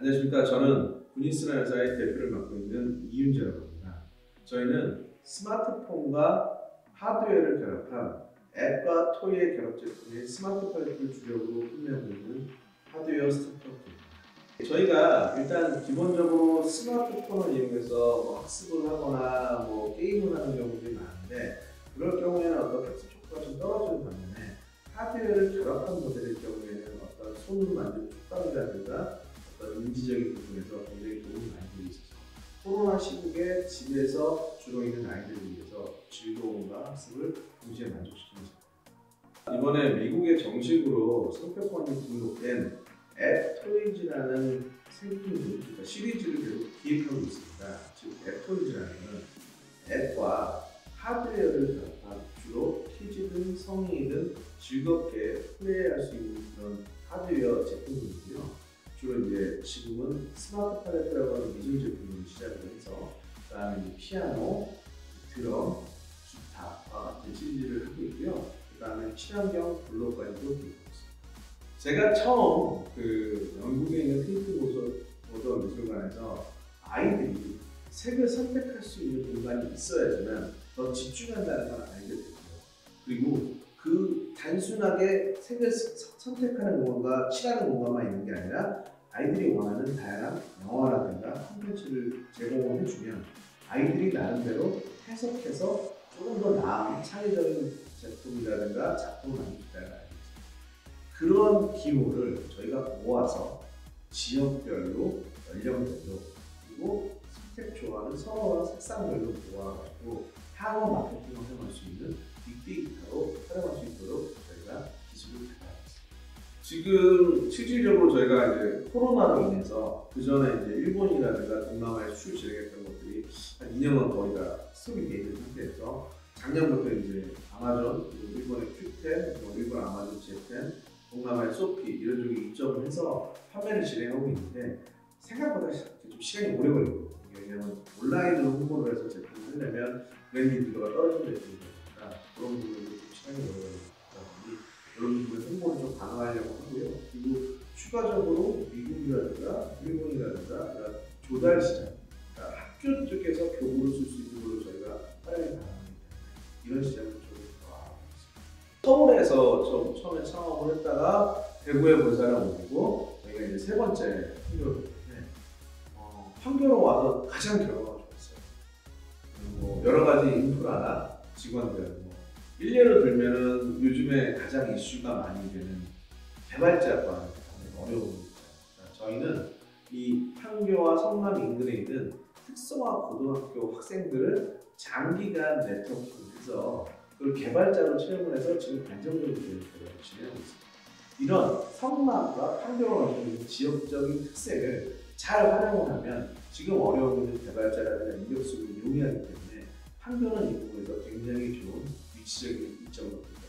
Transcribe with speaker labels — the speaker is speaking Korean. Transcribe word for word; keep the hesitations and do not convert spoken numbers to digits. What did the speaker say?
Speaker 1: 안녕하십니까. 저는 구니스라는 회사의 대표를 맡고 있는 이윤재라고 합니다. 저희는 스마트폰과 하드웨어를 결합한 앱과 토이의 결합 제품인 스마트 팔레트를 주력으로 판매하고 있는 하드웨어 스타트업입니다. 저희가 일단 기본적으로 스마트폰을 이용해서 뭐 학습을 하거나 뭐 게임을 하는 경우들이 많은데, 그럴 경우에는 어떤 학습 효과가 좀 떨어지는 반면에 하드웨어를 결합한 모델일 경우에는 어떤 손으로 만든 촉감이라든가 어떤 인지적인 부분에서 굉장히 도움이 많이 되고 있어서 코로나 시국에 집에서 주로 있는 아이들을 위해서 즐거움과 학습을 동시에 만족시키는 제품. 이번에 미국에 정식으로 상표권이 등록된 앱 토이즈라는 상품, 그러니까 시리즈를 계속 기획하고 있습니다. 즉 앱 토이즈라는 앱과 하드웨어를 결합한 주로 키즈든 성인이든 즐겁게 플레이할 수 있는 그런 하드웨어 제품이고요. 주로 이제 지금은 스마트 팔레트라고 하는 미술 제품으로 시작을 해서 그 다음에 피아노, 드럼, 기타와 같은 시리즈를 하고 있고요. 그 다음에 친환경 블록까지도 기획하고 있습니다. 제가 처음 그 영국에 있는 테이프 모더 미술관에서 아이들이 색을 선택할 수 있는 공간이 있어야지만 더 집중한다는 걸 알게 됐고요. 그리고 그 단순하게 색을 선택하는 공간과 칠하는 공간만 있는 게 아니라 아이들이 원하는 다양한 영화라든가 콘텐츠를 제공을 해주면 아이들이 나름대로 해석해서 조금 더 나은 창의적인 제품이라든가 작품을 만들 수 있다는 걸 알게 됐습니다. 그런 기호를 저희가 모아서 지역별로, 연령별로, 그리고 선택 좋아하는 서로와 색상별로 모아가지고 향후 마케팅을 활용할 수 있는 빅데이터로 활용할 수 있도록 저희가 기술을 개발하고 있습니다. 지금 실질적으로 저희가 이제 코로나로 인해서 그 전에 이제 일본이라든가 동남아에 수출 진행했던 것들이 한 이 년은 거의 다 스톱이 돼 있는 상태에서 작년부터 이제 아마존, 그리고 일본의 큐텐, 일본 아마존 지텐, 동남아의 소피 이런 쪽에 입점을 해서 판매를 진행하고 있는데 생각보다 좀 시간이 오래 걸리고, 왜냐하면 온라인으로 홍보를 해서 제품을 하려면 브랜드 인지도가 떨어지는 제품이니까 그런 부분에서 좀 시간이 오래 걸리다 보니 이런 부분에 홍보를 좀 강화하려고 하고요. 그리고 추가적으로 미국이라든가 일본이라든가 이런 조달 시장, 그러니까 학교 쪽에서 교구를 쓸 수 있는 걸로 저희가 활용이 가능합니다. 이런 시장을 좀 더 알아보고 있습니다. 서울에서 좀 처음에 창업을 했다가 대구에 본사를 옮기고 저희가 이제 세 번째 판교로 왔는데 어, 판교로 와서 가장 결과가 좋았어요. 뭐 여러 가지 인프라나 직원들, 뭐 일례로 들면은 요즘에 가장 이슈가 많이 되는 개발자과 어려움입니다. 저희는 이 판교와 성남 인근에 있는 특성화 고등학교 학생들을 장기간 네트워크해서 그걸 개발자로 채용을 해서 지금 안정적으로 교육을 진행하고 있습니다. 이런 성남과 판교로 가지고 있는 지역적인 특색을 잘 활용을 하면 지금 어려움 있는 개발자라든가 인력 수급이 용이하기 때문에 판교는 이 부분에서 굉장히 좋은 위치적인 이점을